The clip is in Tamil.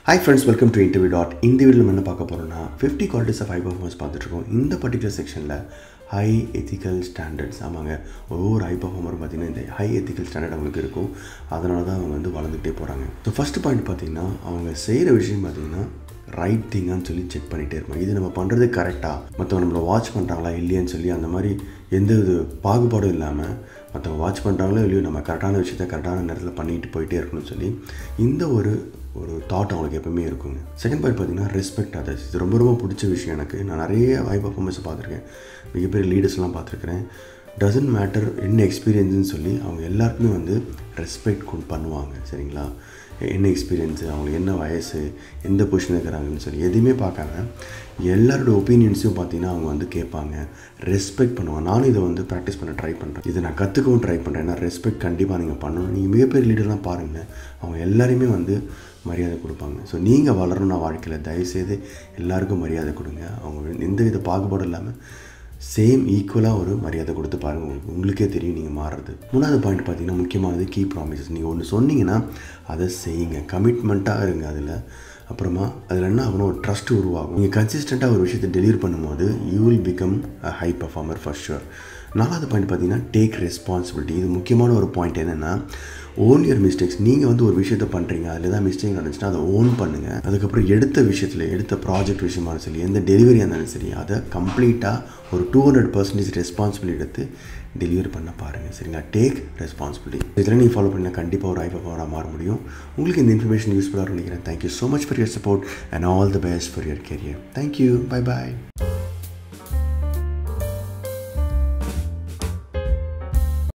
Hi friends, welcome to InterviewDOT. இந்த வீடியோல நம்ம என்ன பார்க்க போறோம்னா 50 qualities of high performance பார்த்துட்டு இருக்கோம். இந்த பர்టిక్యులர் செக்ஷன்ல high ethical standards ஆமாங்க. ஒவ்வொரு ஹை பெர்ஃபார்மர் பார்த்தீங்கன்னா இந்த ஹை எத்திக்கல் ஸ்டாண்டர்ட் அவங்களுக்கு இருக்கும். அதனால தான் அவங்க வந்து வளர்ந்துட்டே போகிறாங்க. ஸோ ஃபர்ஸ்ட் பாயிண்ட் பார்த்தீங்கன்னா அவங்க செய்கிற விஷயம் பார்த்தீங்கன்னா ரைட் திங்கான்னு சொல்லி செக் பண்ணிகிட்டே இருப்பாங்க. இது நம்ம பண்ணுறது கரெக்டாக மற்றவங்க நம்மளை வாட்ச் பண்ணுறாங்களா இல்லையான்னு சொல்லி அந்த மாதிரி எந்த இது பாகுபாடும் இல்லாமல் மற்றவங்க வாட்ச் பண்ணுறாங்களோ இல்லையோ நம்ம கரெக்டான விஷயத்த கரெக்டான நேரத்தில் பண்ணிட்டு போயிட்டே இருக்கணும்னு சொல்லி இந்த ஒரு தாட் அவங்களுக்கு எப்பவுமே இருக்குங்க. செகண்ட் பாயிண்ட் பார்த்தீங்கன்னா ரெஸ்பெக்ட் அதர்ஸ். இது ரொம்ப ரொம்ப பிடிச்ச விஷயம் எனக்கு. நான் நிறைய ஹை பர்ஃபார்மன்ஸை பார்த்துருக்கேன், மிகப்பெரிய லீடர்ஸ்லாம் பார்த்துருக்கிறேன். டசன்ட் மேட்டர் என்ன எக்ஸ்பீரியன்ஸுன்னு சொல்லி அவங்க எல்லாருக்குமே வந்து ரெஸ்பெக்ட் பண்ணுவாங்க. சரிங்களா, என்ன எக்ஸ்பீரியன்ஸு, அவங்களுக்கு என்ன வயசு, எந்த பொசிஷன் இருக்கிறாங்கன்னு சொல்லி எதுவுமே பார்க்காம எல்லாரோட ஒப்பீனியன்ஸையும் பார்த்தீங்கன்னா அவங்க வந்து கேட்பாங்க, ரெஸ்பெக்ட் பண்ணுவாங்க. நானும் இதை வந்து ப்ராக்டிஸ் பண்ண ட்ரை பண்ணுறேன், இதை நான் கற்றுக்கவும் ட்ரை பண்ணுறேன். ஏன்னா ரெஸ்பெக்ட் கண்டிப்பாக நீங்கள் பண்ணணும். நீங்கள் மிகப்பெரிய லீடர்லாம் பாருங்கள், அவங்க எல்லாருமே வந்து மரியாதை கொடுப்பாங்க. ஸோ நீங்கள் வளரணும்னா வாழ்க்கையில் தயவுசெய்து எல்லாருக்கும் மரியாதை கொடுங்க. அவங்க எந்த வித பாகுபாடும் இல்லாமல் சேம் ஈக்குவலாக ஒரு மரியாதை கொடுத்து பாருங்கள், உங்களுக்கே தெரியும் நீங்கள் மாறுறது. மூணாவது பாயிண்ட் பார்த்தீங்கன்னா முக்கியமானது கீ ப்ராமிசஸ். நீங்கள் ஒன்று சொன்னீங்கன்னா அதை செய்யுங்க, கமிட்மெண்ட்டாக இருங்க அதில். அப்புறமா அதில் என்ன ஆகணும், ஒரு ட்ரஸ்ட் உருவாகும். நீங்கள் கன்சிஸ்டண்ட்டாக ஒரு விஷயத்தை டெலிவர் பண்ணும்போது you will become a high performer for sure. நாலாவது பாயிண்ட் பார்த்தீங்கன்னா டேக் ரெஸ்பான்சிபிலிட்டி. இது முக்கியமான ஒரு பாயிண்ட். என்னென்னா ஓன் யுவர் மிஸ்டேக்ஸ். நீங்கள் வந்து ஒரு விஷயத்தை பண்ணுறீங்க, அதில் தான் மிஸ்டேக் நடந்துச்சுன்னா அதை ஓன் பண்ணுங்கள். அதுக்கப்புறம் எடுத்த ப்ராஜெக்ட் விஷயமானு சரி, எந்த டெலிவரியாக இருந்தாலும் சரி, அதை கம்ப்ளீட்டாக ஒரு 200% ரெஸ்பான்சிபிலிட்டி எடுத்து டெலிவரி பண்ண பாருங்கள். சரிங்களா, டேக் ரெஸ்பான்சிபிலிட்டி. இதெல்லாம் நீங்கள் ஃபாலோ பண்ணால் கண்டிப்பாக ஒரு ஹை பர்ஃபார்மராக மாற முடியும். உங்களுக்கு இந்த இன்ஃபர்மேஷன் யூஸ்ஃபுல்லாக நினைக்கிறேன். Thank you so much for your support and all the best for your career. Thank you, bye bye.